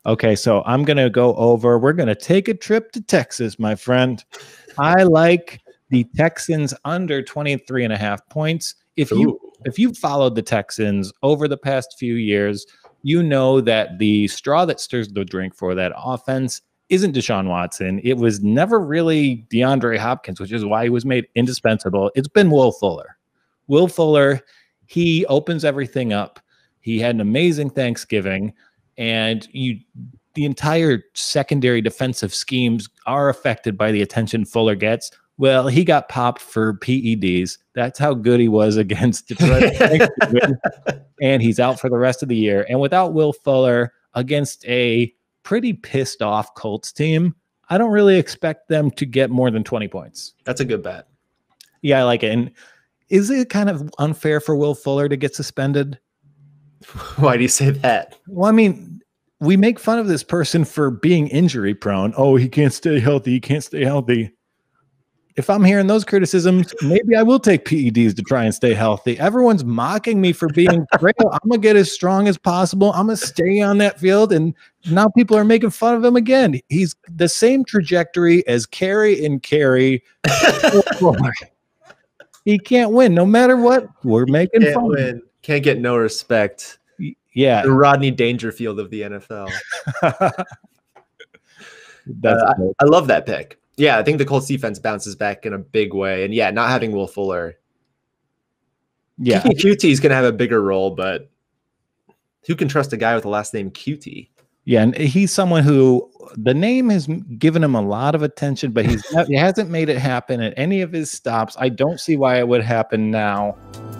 Okay, so I'm going to go over. We're going to take a trip to Texas, my friend. I like the Texans under 23.5 points. If you followed the Texans over the past few years, you know that the straw that stirs the drink for that offense isn't Deshaun Watson. It was never really DeAndre Hopkins, which is why he was made indispensable. It's been Will Fuller. Will Fuller, he opens everything up. He had an amazing Thanksgiving. And the entire secondary defensive schemes are affected by the attention Fuller gets. Well, he got popped for PEDs. That's how good he was against Detroit. And he's out for the rest of the year. And without Will Fuller against a pretty pissed off Colts team, I don't really expect them to get more than 20 points. That's a good bet. Yeah, I like it. And is it kind of unfair for Will Fuller to get suspended? Why do you say that? Well, I mean, we make fun of this person for being injury prone. Oh, he can't stay healthy. He can't stay healthy. If I'm hearing those criticisms, maybe I will take PEDs to try and stay healthy. Everyone's mocking me for being frail. I'm going to get as strong as possible. I'm going to stay on that field. And now people are making fun of him again. He's the same trajectory as Carey and Carey. He can't win no matter what. We're making fun of him. Can't get no respect. Yeah. The Rodney Dangerfield of the NFL. I love that pick. Yeah, I think the Colts defense bounces back in a big way. And yeah, not having Will Fuller. Yeah. QT is going to have a bigger role, but who can trust a guy with the last name QT? Yeah, and he's someone who the name has given him a lot of attention, but he hasn't made it happen at any of his stops. I don't see why it would happen now.